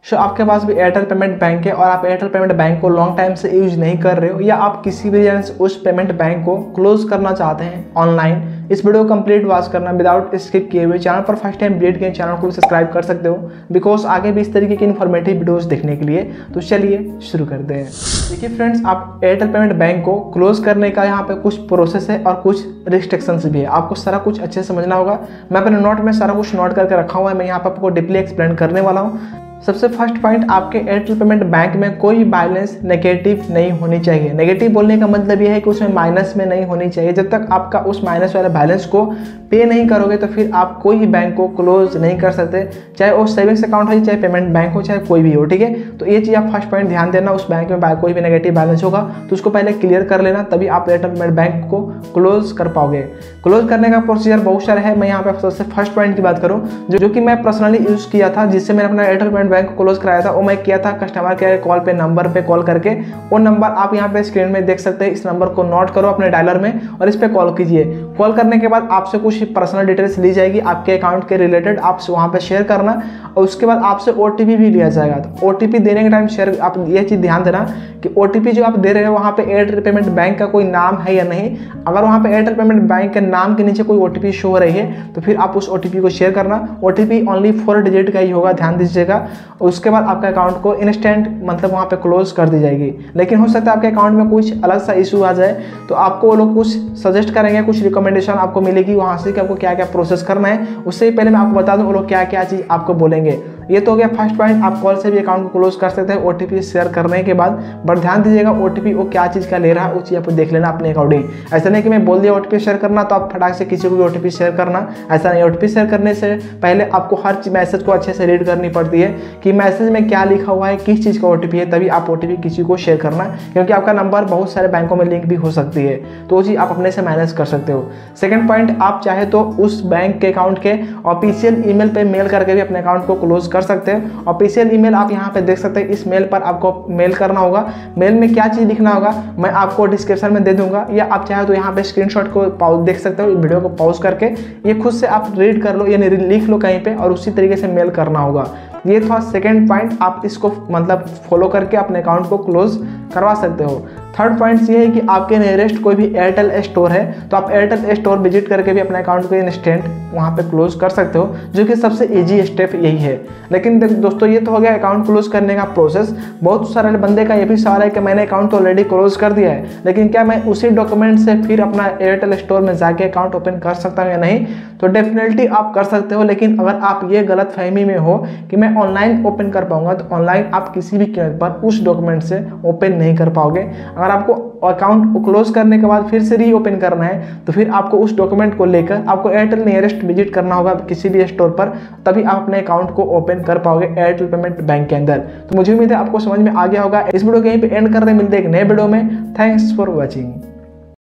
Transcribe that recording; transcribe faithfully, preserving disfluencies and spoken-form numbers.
सो आपके पास भी Airtel payment bank है और आप एयरटेल पेमेंट बैंक को लॉन्ग टाइम से यूज नहीं कर रहे हो या आप किसी भी रीजन से उस पेमेंट बैंक को क्लोज करना चाहते हैं ऑनलाइन, इस वीडियो को कंप्लीट वॉच करना विदाउट स्किप किए हुए। चैनल पर फर्स्ट टाइम विजिट किए चैनल को भी सब्सक्राइब कर सकते हो बिकॉज आगे भी इस तरीके की इन्फॉर्मेटिव वीडियोस देखने के लिए। तो चलिए शुरू करते हैं। देखिए फ्रेंड्स, आप एयरटेल पेमेंट बैंक को क्लोज करने का यहाँ पे कुछ प्रोसेस है और कुछ रिस्ट्रिक्शंस भी है। आपको सारा कुछ अच्छे से समझना होगा। मैं अपने नोट में सारा कुछ नोट करके रखा हुआ है, मैं यहाँ पर आपको डीपली एक्सप्लेन करने वाला हूँ। सबसे फर्स्ट पॉइंट, आपके एयरटेल पेमेंट बैंक में कोई बैलेंस नेगेटिव नहीं होनी चाहिए। नेगेटिव बोलने का मतलब यह है कि उसमें माइनस में नहीं होनी चाहिए। जब तक आपका उस माइनस वाले बैलेंस को पे नहीं करोगे तो फिर आप कोई भी बैंक को क्लोज नहीं कर सकते, चाहे वो सेविंग्स अकाउंट हो, चाहे पेमेंट बैंक हो, चाहे कोई भी हो। ठीक है, तो ये चीज़ आप फर्स्ट पॉइंट ध्यान देना। उस बैंक में कोई भी नेगेटिव बैलेंस होगा तो उसको पहले क्लियर कर लेना, तभी आप एयरटेल पेमेंट बैंक को क्लोज कर पाओगे। क्लोज करने का प्रोसीजर बहुत सारा है। मैं यहाँ पे सबसे फर्स्ट पॉइंट की बात करूँ जो, जो कि मैं पर्सनली यूज़ किया था, जिससे मैंने अपना एयरटेल पेमेंट बैंक को क्लोज कराया था, वो मैं किया था कस्टमर केयर कॉल पे नंबर पे कॉल करके। वो नंबर आप यहाँ पे स्क्रीन में देख सकते हैं। इस नंबर को नोट करो अपने डायलर में और इस पे कॉल कीजिए। कॉल करने के बाद आपसे कुछ पर्सनल डिटेल्स ली जाएगी आपके अकाउंट के रिलेटेड, आप वहाँ पे शेयर करना और उसके बाद आपसे ओटीपी भी लिया जाएगा। तो ओटीपी देने के टाइम शेयर आप ये चीज़ ध्यान देना कि ओटीपी जो आप दे रहे हो वहाँ पे एयरटेल पेमेंट बैंक का कोई नाम है या नहीं। अगर वहाँ पे एयरटेल पेमेंट बैंक के नाम के नीचे कोई ओटीपी शो हो रही है तो फिर आप उस ओटीपी को शेयर करना। ओटीपी ओनली फोर डिजिट का ही होगा, ध्यान दीजिएगा। उसके बाद आपका अकाउंट को इंस्टेंट मतलब वहाँ पे क्लोज कर दी जाएगी। लेकिन हो सकता है आपके अकाउंट में कुछ अलग सा इशू आ जाए तो आपको वो लोग कुछ सजेस्ट करेंगे, कुछ रिकमेंडेशन आपको मिलेगी वहाँ से कि आपको क्या क्या प्रोसेस करना है। उससे पहले मैं आपको बता दूँ वो लोग क्या क्या चीज़ आपको बोलेंगे। ये तो हो गया फर्स्ट पॉइंट, आप कॉल से भी अकाउंट को क्लोज कर सकते हैं ओटीपी शेयर करने के बाद। बट ध्यान दीजिएगा ओटीपी वो क्या चीज़ का ले रहा है वो चीज़ आपको देख लेना अपने अकॉर्डिंग। ऐसा नहीं कि मैं बोल दिया ओटीपी शेयर करना तो आप फटाक से किसी को भी ओटीपी शेयर करना, ऐसा नहीं। ओटीपी शेयर करने से पहले आपको हर मैसेज को अच्छे से रीड करनी पड़ती है कि मैसेज में क्या लिखा हुआ है, किस चीज़ का ओटीपी है, तभी आप ओटीपी किसी को शेयर करना, क्योंकि आपका नंबर बहुत सारे बैंकों में लिंक भी हो सकती है। तो वो चीज़ आप अपने से मैनेज कर सकते हो। सेकंड पॉइंट, आप चाहे तो उस बैंक के अकाउंट के ऑफिशियल ईमेल पे मेल करके भी अपने अकाउंट को क्लोज कर सकते हैं। ऑफिशियल ईमेल आप यहाँ पे देख सकते हैं। इस मेल पर आपको मेल करना होगा। मेल में क्या चीज़ लिखना होगा मैं आपको डिस्क्रिप्शन में दे दूंगा, या आप चाहे तो यहाँ पे स्क्रीनशॉट को पॉज देख सकते हो, वीडियो को पॉज करके ये खुद से आप रीड कर लो या लिख लो कहीं पे और उसी तरीके से मेल करना होगा। ये था सेकंड पॉइंट, आप इसको मतलब फॉलो करके अपने अकाउंट को क्लोज करवा सकते हो। थर्ड पॉइंट ये है कि आपके नियरेस्ट कोई भी एयरटेल स्टोर है तो आप एयरटेल स्टोर विजिट करके भी अपने अकाउंट को इंस्टेंट वहाँ पे क्लोज कर सकते हो, जो कि सबसे इजी स्टेप यही है। लेकिन दोस्तों ये तो हो गया अकाउंट क्लोज करने का प्रोसेस। बहुत सारे बंदे का ये भी सवाल है कि मैंने अकाउंट तो ऑलरेडी क्लोज कर दिया है, लेकिन क्या मैं उसी डॉक्यूमेंट से फिर अपना एयरटेल स्टोर में जाके अकाउंट ओपन कर सकता हूँ या नहीं? तो डेफिनेटली आप कर सकते हो। लेकिन अगर आप ये गलत फहमी में हो कि मैं ऑनलाइन ओपन कर पाऊंगा, तो ऑनलाइन आप किसी भी कीमत पर उस डॉक्यूमेंट से ओपन नहीं कर पाओगे। अगर आपको अकाउंट क्लोज करने के बाद फिर से री ओपन करना है तो फिर आपको उस डॉक्यूमेंट को लेकर आपको एयरटेल नियरेस्ट विजिट करना होगा किसी भी स्टोर पर, तभी आप अपने अकाउंट को ओपन कर पाओगे एयरटेल पेमेंट बैंक के अंदर। तो मुझे उम्मीद है आपको समझ में आ गया होगा। इस वीडियो को यहीं पे एंड कर रहे हैं, मिलते हैं एक नए वीडियो में। Thanks for watching.